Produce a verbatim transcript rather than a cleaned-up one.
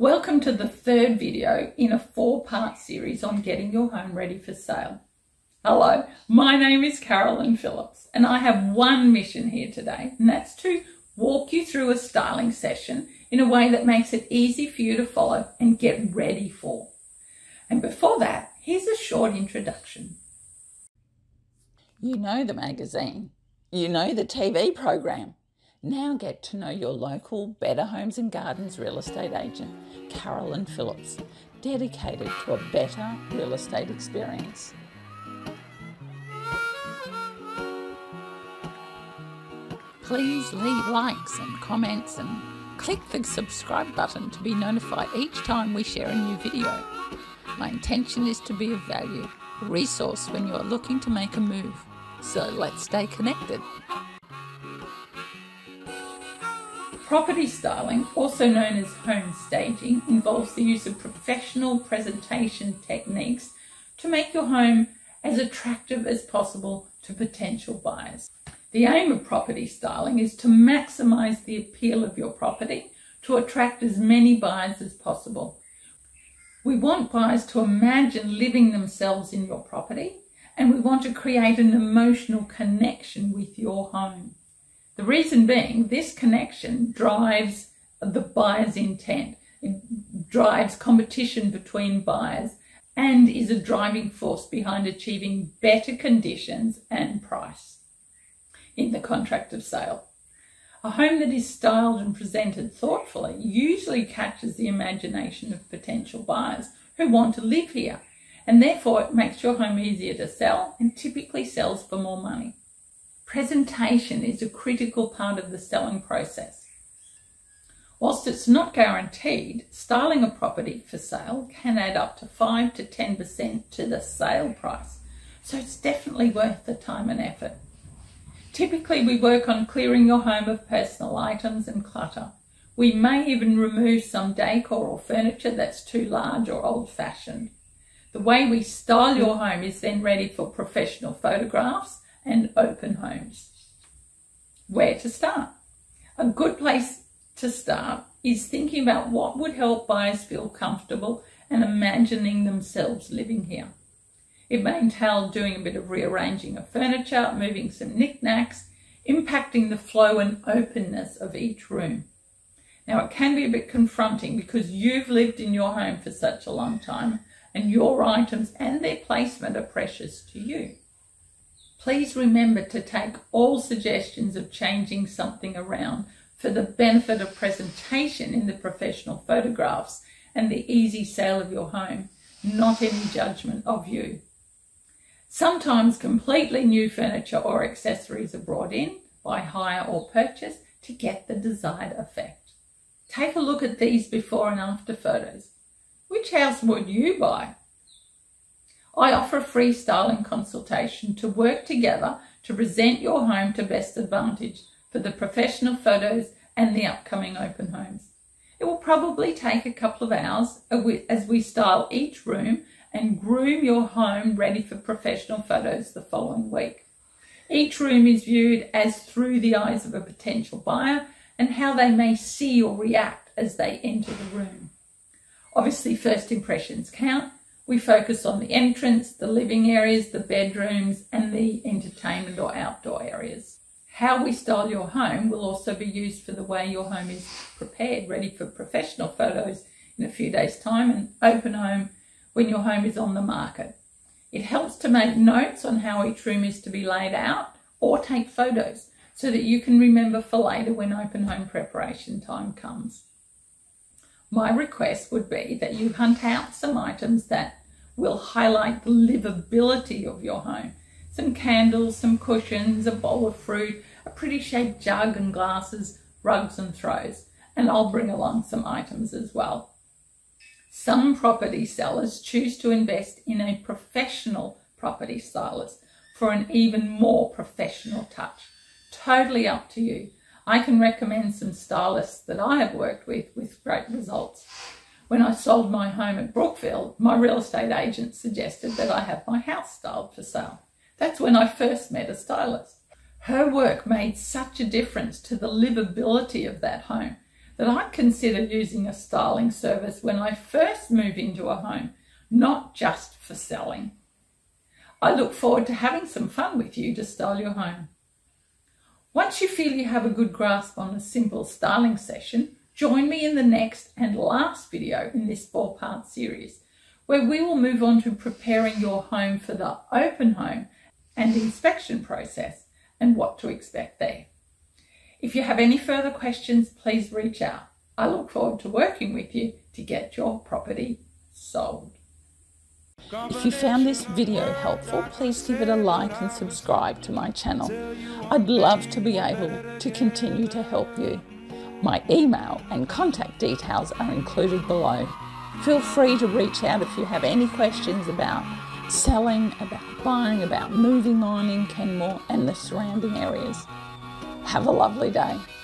Welcome to the third video in a four-part series on getting your home ready for sale. Hello, my name is Carolyn Phillips and I have one mission here today, and that's to walk you through a styling session in a way that makes it easy for you to follow and get ready for. And before that, here's a short introduction. You know the magazine, you know the T V program. Now get to know your local Better Homes and Gardens real estate agent, Carolyn Phillips, dedicated to a better real estate experience. Please leave likes and comments and click the subscribe button to be notified each time we share a new video. My intention is to be of value, a resource when you are looking to make a move. So let's stay connected. Property styling, also known as home staging, involves the use of professional presentation techniques to make your home as attractive as possible to potential buyers. The aim of property styling is to maximize the appeal of your property to attract as many buyers as possible. We want buyers to imagine living themselves in your property, and we want to create an emotional connection with your home. The reason being, this connection drives the buyer's intent. It drives competition between buyers and is a driving force behind achieving better conditions and price in the contract of sale. A home that is styled and presented thoughtfully usually catches the imagination of potential buyers who want to live here, and therefore it makes your home easier to sell and typically sells for more money. Presentation is a critical part of the selling process. Whilst it's not guaranteed, styling a property for sale can add up to five to ten percent to the sale price, so it's definitely worth the time and effort. Typically, we work on clearing your home of personal items and clutter. We may even remove some decor or furniture that's too large or old-fashioned. The way we style your home is then ready for professional photographs and open homes. Where to start? A good place to start is thinking about what would help buyers feel comfortable and imagining themselves living here. It may entail doing a bit of rearranging of furniture, moving some knickknacks, impacting the flow and openness of each room. Now, it can be a bit confronting because you've lived in your home for such a long time and your items and their placement are precious to you. Please remember to take all suggestions of changing something around for the benefit of presentation in the professional photographs and the easy sale of your home, not any judgment of you. Sometimes completely new furniture or accessories are brought in by hire or purchase to get the desired effect. Take a look at these before and after photos. Which house would you buy? I offer a free styling consultation to work together to present your home to best advantage for the professional photos and the upcoming open homes. It will probably take a couple of hours as we style each room and groom your home ready for professional photos the following week. Each room is viewed as through the eyes of a potential buyer and how they may see or react as they enter the room. Obviously, first impressions count. We focus on the entrance, the living areas, the bedrooms, and the entertainment or outdoor areas. How we style your home will also be used for the way your home is prepared, ready for professional photos in a few days' time, and open home when your home is on the market. It helps to make notes on how each room is to be laid out or take photos so that you can remember for later when open home preparation time comes. My request would be that you hunt out some items that will highlight the livability of your home. Some candles, some cushions, a bowl of fruit, a pretty shaped jug and glasses, rugs and throws. And I'll bring along some items as well. Some property sellers choose to invest in a professional property stylist for an even more professional touch. Totally up to you. I can recommend some stylists that I have worked with with great results. When I sold my home at Brookfield, my real estate agent suggested that I have my house styled for sale. That's when I first met a stylist. Her work made such a difference to the livability of that home that I'd consider using a styling service when I first move into a home, not just for selling. I look forward to having some fun with you to style your home. Once you feel you have a good grasp on a simple styling session, join me in the next and last video in this four-part series, where we will move on to preparing your home for the open home and inspection process and what to expect there. If you have any further questions, please reach out. I look forward to working with you to get your property sold. If you found this video helpful, please give it a like and subscribe to my channel. I'd love to be able to continue to help you. My email and contact details are included below. Feel free to reach out if you have any questions about selling, about buying, about moving on in Kenmore and the surrounding areas. Have a lovely day.